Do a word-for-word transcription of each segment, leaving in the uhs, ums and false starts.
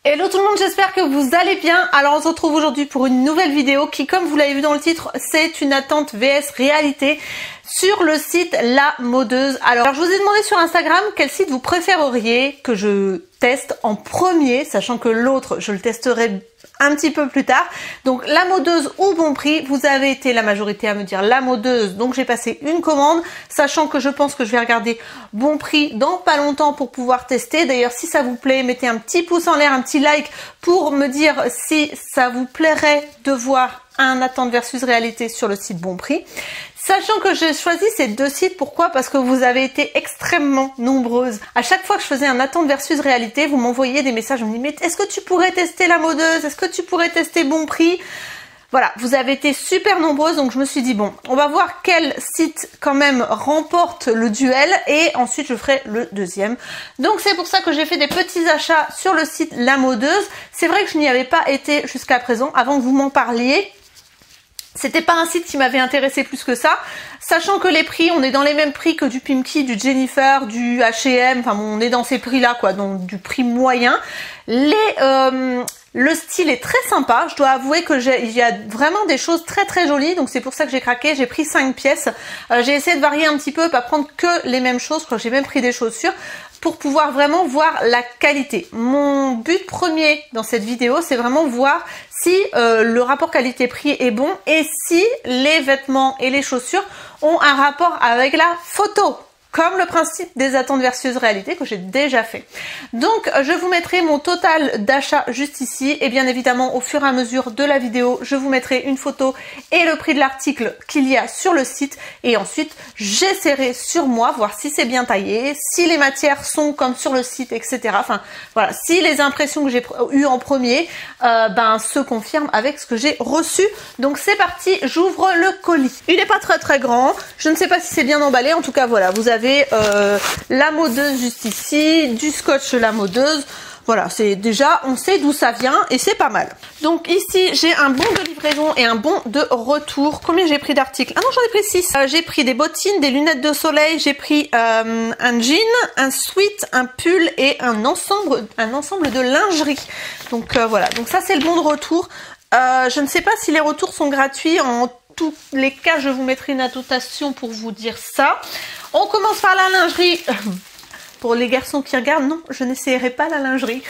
Hello tout le monde, j'espère que vous allez bien. Alors on se retrouve aujourd'hui pour une nouvelle vidéo qui, comme vous l'avez vu dans le titre, c'est une attente V S réalité sur le site La Modeuse. Alors je vous ai demandé sur Instagram quel site vous préféreriez que je teste en premier, sachant que l'autre je le testerai un petit peu plus tard. Donc La Modeuse ou Bon Prix, vous avez été la majorité à me dire La Modeuse, donc j'ai passé une commande, sachant que je pense que je vais regarder Bon Prix dans pas longtemps pour pouvoir tester. D'ailleurs, si ça vous plaît, mettez un petit pouce en l'air, un petit like pour me dire si ça vous plairait de voir un attente versus réalité sur le site Bon Prix. Sachant que j'ai choisi ces deux sites, pourquoi? Parce que vous avez été extrêmement nombreuses. À chaque fois que je faisais un attente versus réalité, vous m'envoyiez des messages, vous me dites mais est-ce que tu pourrais tester La Modeuse? Est-ce que tu pourrais tester Bon Prix? Voilà, vous avez été super nombreuses, donc je me suis dit bon, on va voir quel site quand même remporte le duel et ensuite je ferai le deuxième. Donc c'est pour ça que j'ai fait des petits achats sur le site La Modeuse. C'est vrai que je n'y avais pas été jusqu'à présent avant que vous m'en parliez. C'était pas un site qui m'avait intéressé plus que ça, sachant que les prix, on est dans les mêmes prix que du Pimki, du Jennifer, du H et M, enfin on est dans ces prix-là quoi, donc du prix moyen. Les, euh, le style est très sympa, je dois avouer que j'ai, il y a vraiment des choses très très jolies, donc c'est pour ça que j'ai craqué, j'ai pris cinq pièces. Euh, j'ai essayé de varier un petit peu, pas prendre que les mêmes choses, je crois que j'ai même pris des chaussures, pour pouvoir vraiment voir la qualité. Mon but premier dans cette vidéo, c'est vraiment voir si euh, le rapport qualité-prix est bon et si les vêtements et les chaussures ont un rapport avec la photo, comme le principe des attentes versus réalité que j'ai déjà fait. Donc je vous mettrai mon total d'achat juste ici et bien évidemment au fur et à mesure de la vidéo je vous mettrai une photo et le prix de l'article qu'il y a sur le site et ensuite j'essaierai sur moi voir si c'est bien taillé, si les matières sont comme sur le site, etc. Enfin voilà, si les impressions que j'ai eues en premier euh, ben se confirment avec ce que j'ai reçu. Donc c'est parti, j'ouvre le colis. Il n'est pas très très grand, je ne sais pas si c'est bien emballé, en tout cas voilà, vous avez Euh, La Modeuse juste ici, du scotch La Modeuse. Voilà, c'est déjà, on sait d'où ça vient et c'est pas mal. Donc ici, j'ai un bon de livraison et un bon de retour. Combien j'ai pris d'articles? Ah non, j'en ai pris six. Euh, j'ai pris des bottines, des lunettes de soleil, j'ai pris euh, un jean, un sweat, un pull et un ensemble, un ensemble de lingerie. Donc euh, voilà, donc ça c'est le bon de retour. Euh, je ne sais pas si les retours sont gratuits. En tous les cas, je vous mettrai une annotation pour vous dire ça. On commence par la lingerie. Pour les garçons qui regardent, non, je n'essayerai pas la lingerie.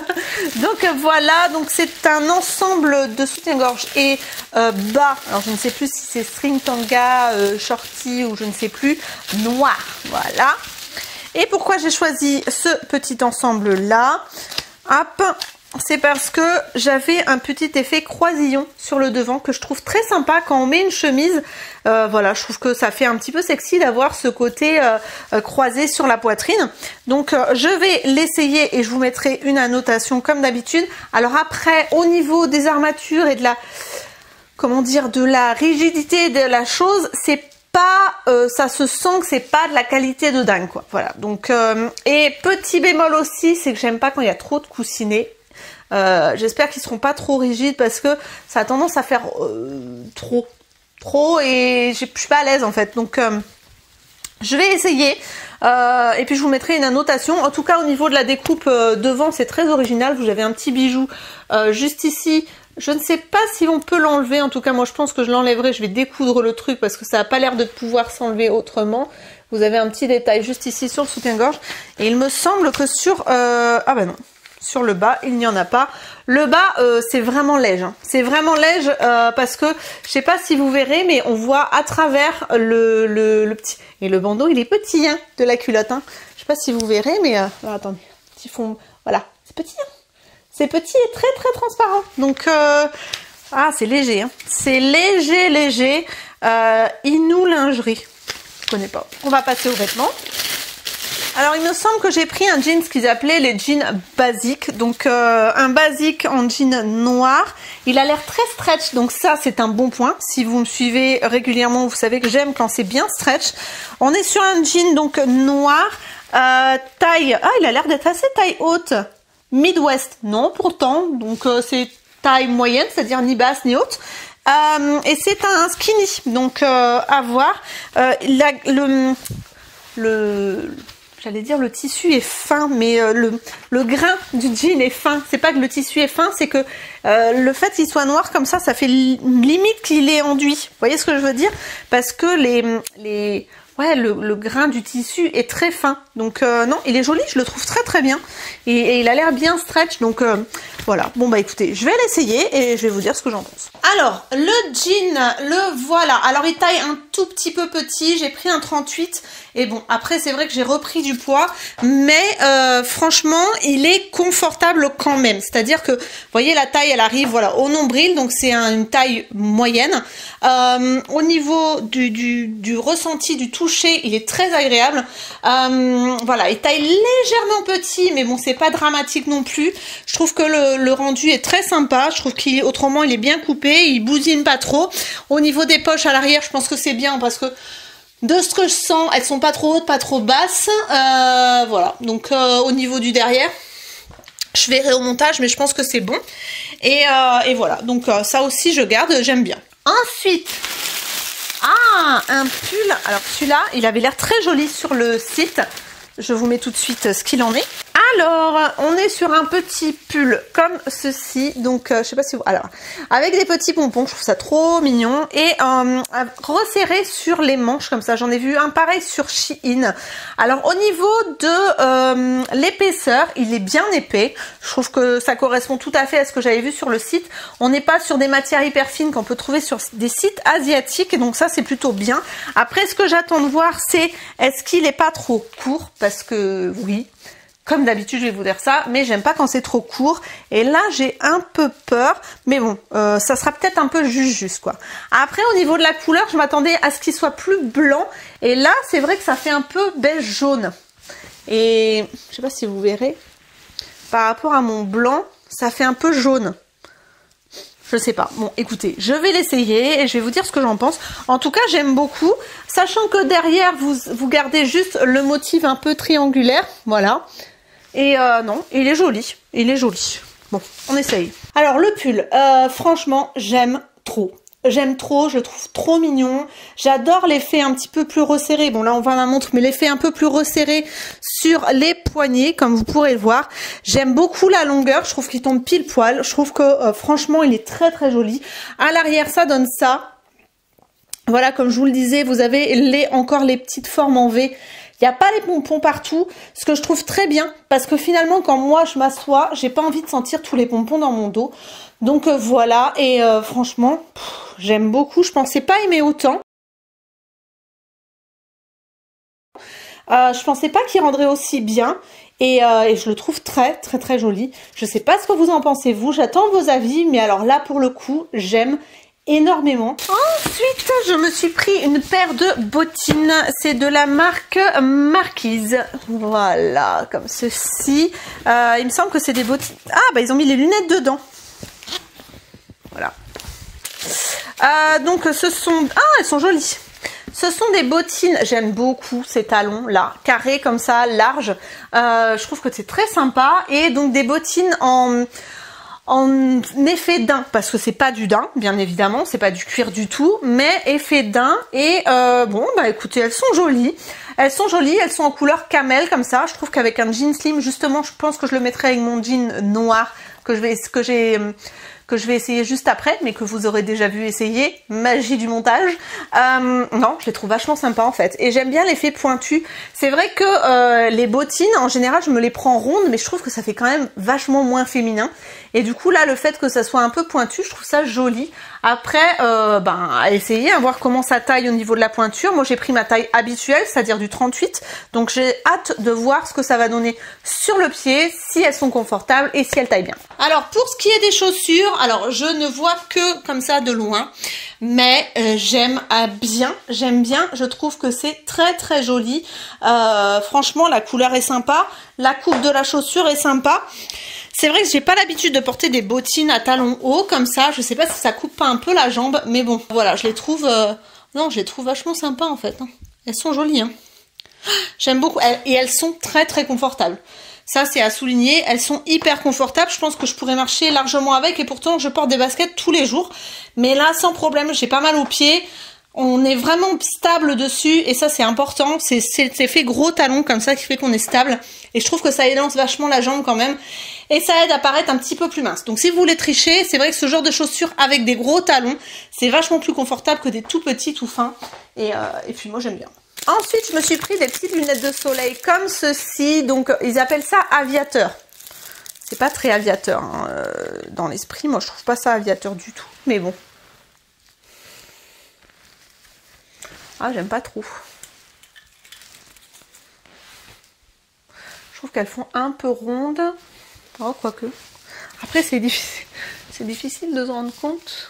Donc voilà, donc c'est un ensemble de soutien-gorge et euh, bas. Alors je ne sais plus si c'est string tanga, euh, shorty ou je ne sais plus, noir. Voilà. Et pourquoi j'ai choisi ce petit ensemble là? Hop. C'est parce que j'avais un petit effet croisillon sur le devant que je trouve très sympa quand on met une chemise. Euh, voilà, je trouve que ça fait un petit peu sexy d'avoir ce côté euh, euh, croisé sur la poitrine. Donc euh, je vais l'essayer et je vous mettrai une annotation comme d'habitude. Alors après, au niveau des armatures et de la, comment dire, de la rigidité de la chose, c'est pas, euh, ça se sent que c'est pas de la qualité de dingue quoi. Voilà. Donc euh, et petit bémol aussi, c'est que j'aime pas quand il y a trop de coussinets. Euh, j'espère qu'ils seront pas trop rigides parce que ça a tendance à faire euh, trop, trop et je suis pas à l'aise en fait. Donc euh, je vais essayer euh, et puis je vous mettrai une annotation. En tout cas au niveau de la découpe euh, devant c'est très original. Vous avez un petit bijou euh, juste ici. Je ne sais pas si on peut l'enlever. En tout cas moi je pense que je l'enlèverai. Je vais découdre le truc parce que ça n'a pas l'air de pouvoir s'enlever autrement. Vous avez un petit détail juste ici sur le soutien-gorge et il me semble que sur euh, ah bah non. Sur le bas, il n'y en a pas. Le bas, euh, c'est vraiment léger. Hein. C'est vraiment léger euh, parce que, je sais pas si vous verrez, mais on voit à travers le, le, le petit... Et le bandeau, il est petit hein, de la culotte. Hein. Je sais pas si vous verrez, mais... Euh... Alors, attendez, petit fond... Voilà, c'est petit. Hein. C'est petit et très très transparent. Donc, euh... ah, c'est léger. Hein. C'est léger, léger. Euh, Inou lingerie. Je connais pas. On va passer aux vêtements. Alors il me semble que j'ai pris un jean, ce qu'ils appelaient les jeans basiques, donc euh, un basique en jean noir. Il a l'air très stretch, donc ça c'est un bon point. Si vous me suivez régulièrement, vous savez que j'aime quand c'est bien stretch. On est sur un jean donc noir, euh, taille, ah il a l'air d'être assez taille haute, Midwest, non pourtant, donc euh, c'est taille moyenne, c'est-à-dire ni basse ni haute. Euh, et c'est un skinny, donc euh, à voir. Euh, la, le... le j'allais dire le tissu est fin, mais euh, le, le grain du jean est fin. C'est pas que le tissu est fin, c'est que euh, le fait qu'il soit noir comme ça, ça fait li limite qu'il est enduit. Vous voyez ce que je veux dire? Parce que les... les ouais, le, le grain du tissu est très fin. Donc euh, non, il est joli, je le trouve très très bien. Et, et il a l'air bien stretch, donc euh, voilà. Bon bah écoutez, je vais l'essayer et je vais vous dire ce que j'en pense. Alors, le jean, le voilà. Alors il taille un tout petit peu petit, j'ai pris un trente-huit. Et bon, après c'est vrai que j'ai repris du poids, mais euh, franchement, il est confortable quand même. C'est-à-dire que, vous voyez, la taille, elle arrive voilà au nombril, donc c'est un, une taille moyenne. Euh, au niveau du, du, du ressenti, du toucher, il est très agréable. Euh, voilà, il taille légèrement petit, mais bon, c'est pas dramatique non plus. Je trouve que le, le rendu est très sympa. Je trouve qu'autrement, il est bien coupé, il bousine pas trop. Au niveau des poches à l'arrière, je pense que c'est bien parce que de ce que je sens, elles sont pas trop hautes, pas trop basses. Euh, voilà, donc euh, au niveau du derrière, je verrai au montage, mais je pense que c'est bon. Et, euh, et voilà, donc euh, ça aussi je garde, j'aime bien. Ensuite, ah, un pull. Alors celui-là, il avait l'air très joli sur le site. Je vous mets tout de suite ce qu'il en est. Alors, on est sur un petit pull comme ceci. Donc, euh, je sais pas si vous... Alors, avec des petits pompons, je trouve ça trop mignon. Et euh, resserré sur les manches comme ça. J'en ai vu un pareil sur Shein. Alors, au niveau de euh, l'épaisseur, il est bien épais. Je trouve que ça correspond tout à fait à ce que j'avais vu sur le site. On n'est pas sur des matières hyper fines qu'on peut trouver sur des sites asiatiques. Et donc, ça, c'est plutôt bien. Après, ce que j'attends de voir, c'est est-ce qu'il n'est pas trop court? Parce que, oui... Comme d'habitude, je vais vous dire ça, mais j'aime pas quand c'est trop court. Et là, j'ai un peu peur, mais bon, euh, ça sera peut-être un peu juste juste quoi. Après, au niveau de la couleur, je m'attendais à ce qu'il soit plus blanc. Et là, c'est vrai que ça fait un peu beige jaune. Et je sais pas si vous verrez, par rapport à mon blanc, ça fait un peu jaune. Je sais pas. Bon, écoutez, je vais l'essayer et je vais vous dire ce que j'en pense. En tout cas, j'aime beaucoup. Sachant que derrière, vous, vous gardez juste le motif un peu triangulaire. Voilà. Et euh, non, il est joli. Il est joli. Bon, on essaye. Alors, le pull, euh, franchement, j'aime trop. J'aime trop, je le trouve trop mignon. J'adore l'effet un petit peu plus resserré. Bon, là, on voit ma montre, mais l'effet un peu plus resserré sur les poignets, comme vous pourrez le voir. J'aime beaucoup la longueur. Je trouve qu'il tombe pile poil. Je trouve que, euh, franchement, il est très, très joli. À l'arrière, ça donne ça. Voilà, comme je vous le disais, vous avez les, encore les petites formes en V. Il n'y a pas les pompons partout, ce que je trouve très bien, parce que finalement, quand moi je m'assois, j'ai pas envie de sentir tous les pompons dans mon dos. Donc euh, voilà, et euh, franchement, j'aime beaucoup. Je pensais pas aimer autant. Euh, je pensais pas qu'il rendrait aussi bien. Et, euh, et je le trouve très très très joli. Je sais pas ce que vous en pensez vous, j'attends vos avis, mais alors là pour le coup, j'aime énormément. Ensuite, je me suis pris une paire de bottines. C'est de la marque Marquise. Voilà, comme ceci. Euh, il me semble que c'est des bottines. Ah, bah ils ont mis les lunettes dedans. Voilà. Euh, donc, ce sont... Ah, elles sont jolies. Ce sont des bottines. J'aime beaucoup ces talons là, carrés comme ça, larges. Euh, je trouve que c'est très sympa. Et donc, des bottines en... en effet daim, parce que c'est pas du daim, bien évidemment, c'est pas du cuir du tout, mais effet daim. Et euh, bon, bah écoutez, elles sont jolies. Elles sont jolies, elles sont en couleur camel comme ça. Je trouve qu'avec un jean slim, justement, je pense que je le mettrai avec mon jean noir que je vais, que j'ai, que je vais essayer juste après, mais que vous aurez déjà vu essayer. Magie du montage. Euh, non, je les trouve vachement sympas en fait. Et j'aime bien l'effet pointu. C'est vrai que euh, les bottines, en général, je me les prends rondes, mais je trouve que ça fait quand même vachement moins féminin. Et du coup, là, le fait que ça soit un peu pointu, je trouve ça joli. Après, euh, ben, à essayer, à voir comment ça taille au niveau de la pointure. Moi, j'ai pris ma taille habituelle, c'est-à-dire du trente-huit. Donc, j'ai hâte de voir ce que ça va donner sur le pied, si elles sont confortables et si elles taillent bien. Alors, pour ce qui est des chaussures, alors, je ne vois que comme ça de loin. Mais euh, j'aime à bien, j'aime bien. Je trouve que c'est très, très joli. Euh, franchement, la couleur est sympa. La coupe de la chaussure est sympa. C'est vrai que j'ai pas l'habitude de porter des bottines à talons hauts comme ça. Je sais pas si ça coupe pas un peu la jambe, mais bon, voilà, je les trouve... Euh... Non, je les trouve vachement sympas en fait. Hein. Elles sont jolies. Hein. J'aime beaucoup. Et elles sont très très confortables. Ça, c'est à souligner. Elles sont hyper confortables. Je pense que je pourrais marcher largement avec. Et pourtant, je porte des baskets tous les jours. Mais là, sans problème, j'ai pas mal aux pieds. On est vraiment stable dessus et ça c'est important, c'est fait gros talon comme ça qui fait qu'on est stable et je trouve que ça élance vachement la jambe quand même et ça aide à paraître un petit peu plus mince. Donc si vous voulez tricher, c'est vrai que ce genre de chaussures avec des gros talons, c'est vachement plus confortable que des tout petits tout fins et, euh, et puis moi j'aime bien. Ensuite je me suis pris des petites lunettes de soleil comme ceci, donc ils appellent ça aviateur. C'est pas très aviateur hein, euh, dans l'esprit, moi je trouve pas ça aviateur du tout, mais bon. Ah, j'aime pas trop. Je trouve qu'elles font un peu rondes. Oh, quoique. Après, c'est difficile. C'est difficile de se rendre compte.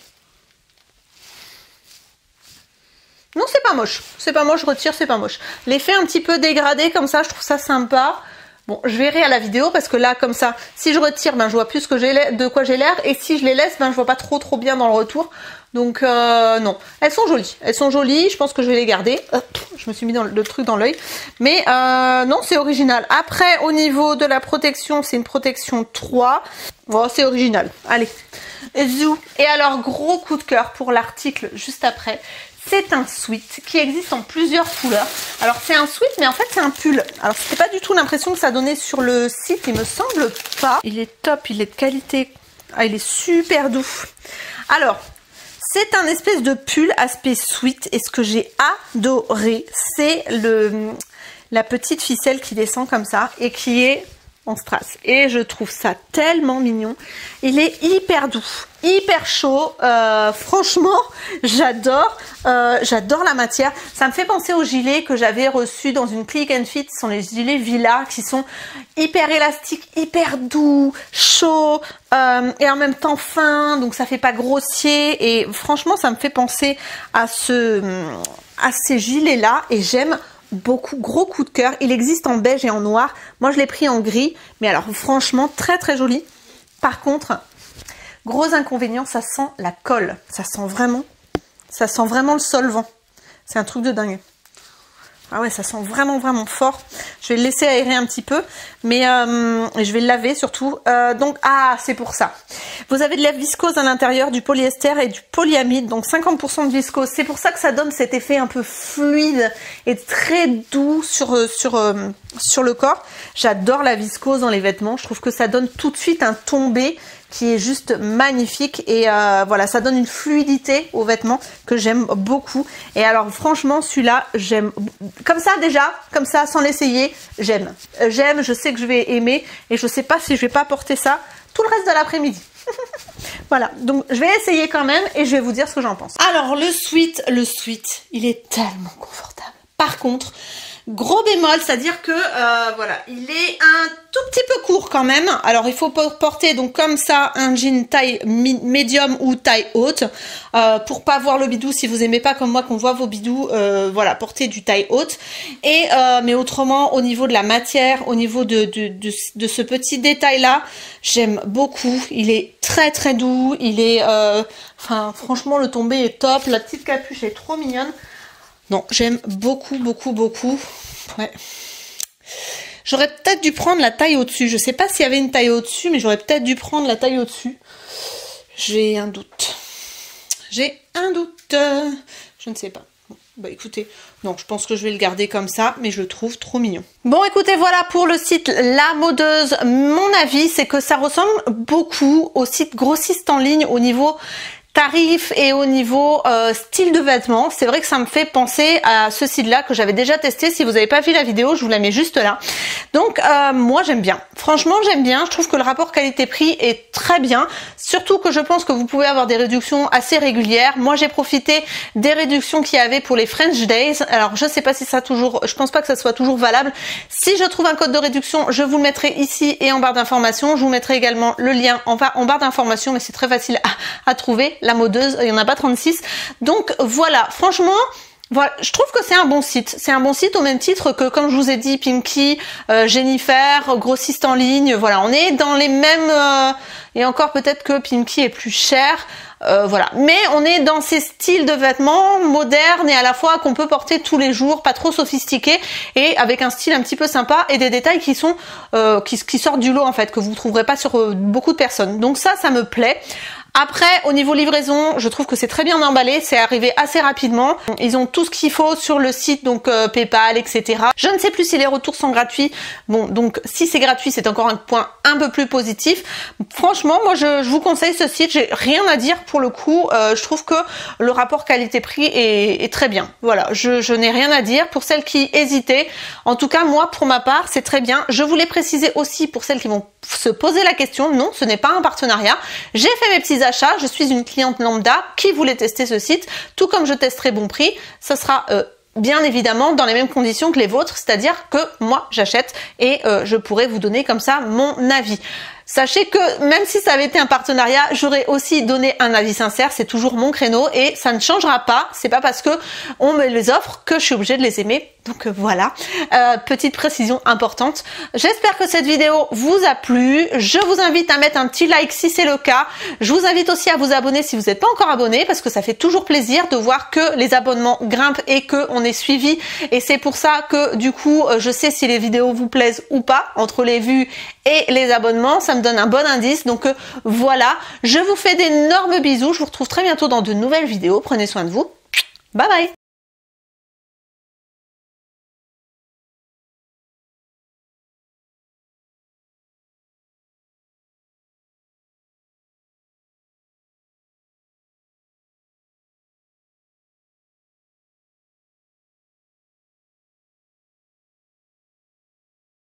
Non, c'est pas moche. C'est pas moche, je retire, c'est pas moche. L'effet un petit peu dégradé comme ça, je trouve ça sympa. Bon, je verrai à la vidéo parce que là, comme ça, si je retire, ben je vois plus ce que j'ai de quoi j'ai l'air. Et si je les laisse, ben je vois pas trop trop bien dans le retour. Donc euh, non, elles sont jolies. Elles sont jolies, je pense que je vais les garder. Hop, je me suis mis dans le, le truc dans l'œil. Mais euh, non, c'est original. Après, au niveau de la protection, c'est une protection trois. Bon, c'est original. Allez, zou. Et alors, gros coup de cœur pour l'article juste après. C'est un sweat qui existe en plusieurs couleurs. Alors c'est un sweat mais en fait c'est un pull. Alors c'était pas du tout l'impression que ça donnait sur le site, il me semble pas. Il est top, il est de qualité. Ah, il est super doux. Alors c'est un espèce de pull aspect sweat et ce que j'ai adoré c'est le la petite ficelle qui descend comme ça et qui est en strass et je trouve ça tellement mignon. Il est hyper doux, hyper chaud, euh, franchement j'adore, euh, j'adore la matière. Ça me fait penser aux gilets que j'avais reçus dans une Click and Fit, ce sont les gilets Villa qui sont hyper élastiques, hyper doux, chauds euh, et en même temps fins, donc ça fait pas grossier et franchement ça me fait penser à, ce, à ces gilets là et j'aime beaucoup. Gros coup de cœur. Il existe en beige et en noir. Moi, je l'ai pris en gris. Mais alors, franchement, très très joli. Par contre, gros inconvénient, ça sent la colle. Ça sent vraiment, ça sent vraiment le solvant. C'est un truc de dingue. Ah ouais, ça sent vraiment vraiment fort. Je vais le laisser aérer un petit peu, mais euh, je vais le laver surtout. Euh, donc, ah, c'est pour ça. Vous avez de la viscose à l'intérieur, du polyester et du polyamide, donc cinquante pour cent de viscose. C'est pour ça que ça donne cet effet un peu fluide et très doux sur, sur, euh, sur le corps. J'adore la viscose dans les vêtements. Je trouve que ça donne tout de suite un tombé qui est juste magnifique et euh, voilà, ça donne une fluidité aux vêtements que j'aime beaucoup. Et alors franchement celui-là j'aime comme ça déjà, comme ça sans l'essayer, j'aime. J'aime, je sais que je vais aimer et je sais pas si je vais pas porter ça tout le reste de l'après-midi. Voilà, donc je vais essayer quand même et je vais vous dire ce que j'en pense. Alors le sweat, le sweat, il est tellement confortable. Par contre, gros bémol, c'est-à-dire que euh, voilà, il est un tout petit peu court quand même. Alors il faut porter donc comme ça un jean taille médium ou taille haute euh, pour pas voir le bidou. Si vous aimez pas comme moi qu'on voit vos bidous, euh, voilà, portez du taille haute. Et euh, mais autrement au niveau de la matière, au niveau de de, de, de ce petit détail là, j'aime beaucoup. Il est très très doux. Il est, euh, enfin franchement le tombé est top. La petite capuche est trop mignonne. Non, j'aime beaucoup, beaucoup, beaucoup. Ouais. J'aurais peut-être dû prendre la taille au-dessus. Je sais pas s'il y avait une taille au-dessus, mais j'aurais peut-être dû prendre la taille au-dessus. J'ai un doute. J'ai un doute. Je ne sais pas. Bon, bah écoutez, non, je pense que je vais le garder comme ça, mais je le trouve trop mignon. Bon, écoutez, voilà pour le site La Modeuse. Mon avis, c'est que ça ressemble beaucoup au site grossiste en ligne au niveau tarif et au niveau euh, style de vêtements. C'est vrai que ça me fait penser à ce site là que j'avais déjà testé. Si vous n'avez pas vu la vidéo, je vous la mets juste là. Donc euh, moi j'aime bien, franchement j'aime bien. Je trouve que le rapport qualité-prix est très bien, surtout que je pense que vous pouvez avoir des réductions assez régulières. Moi j'ai profité des réductions qu'il y avait pour les French Days. Alors je sais pas si ça toujours, je pense pas que ça soit toujours valable. Si je trouve un code de réduction, je vous le mettrai ici et en barre d'informations. Je vous mettrai également le lien en, en barre d'informations, mais c'est très facile à, à trouver. La Modeuse, il n'y en a pas trente-six. Donc voilà, franchement, voilà, je trouve que c'est un bon site. C'est un bon site au même titre que, comme je vous ai dit, Pinky, euh, Jennifer, grossiste en ligne. Voilà, on est dans les mêmes... Euh, et encore peut-être que Pinky est plus cher. Euh, voilà, mais on est dans ces styles de vêtements modernes et à la fois qu'on peut porter tous les jours, pas trop sophistiqués et avec un style un petit peu sympa et des détails qui sont euh, qui, qui sortent du lot en fait, que vous ne trouverez pas sur euh, beaucoup de personnes. Donc ça, ça me plaît. Après, au niveau livraison, je trouve que c'est très bien emballé, c'est arrivé assez rapidement. Ils ont tout ce qu'il faut sur le site, donc euh, PayPal, et cetera. Je ne sais plus si les retours sont gratuits. Bon, donc si c'est gratuit, c'est encore un point un peu plus positif. Franchement, moi, je, je vous conseille ce site. J'ai rien à dire pour le coup. Euh, je trouve que le rapport qualité-prix est, est très bien. Voilà, je, je n'ai rien à dire. Pour celles qui hésitaient, en tout cas, moi, pour ma part, c'est très bien. Je voulais préciser aussi pour celles qui vont se poser la question, non, ce n'est pas un partenariat. J'ai fait mes petits achats, je suis une cliente lambda qui voulait tester ce site, tout comme je testerai Bon Prix, ça sera euh, bien évidemment dans les mêmes conditions que les vôtres, c'est-à-dire que moi j'achète et euh, je pourrai vous donner comme ça mon avis. Sachez que même si ça avait été un partenariat, j'aurais aussi donné un avis sincère, c'est toujours mon créneau et ça ne changera pas, c'est pas parce que on me les offre que je suis obligée de les aimer. Donc euh, voilà, euh, petite précision importante. J'espère que cette vidéo vous a plu, je vous invite à mettre un petit like si c'est le cas, je vous invite aussi à vous abonner si vous n'êtes pas encore abonné parce que ça fait toujours plaisir de voir que les abonnements grimpent et que on est suivi et c'est pour ça que du coup je sais si les vidéos vous plaisent ou pas, entre les vues et les abonnements, ça me donne un bon indice. Donc euh, voilà, je vous fais d'énormes bisous, je vous retrouve très bientôt dans de nouvelles vidéos, prenez soin de vous, bye bye.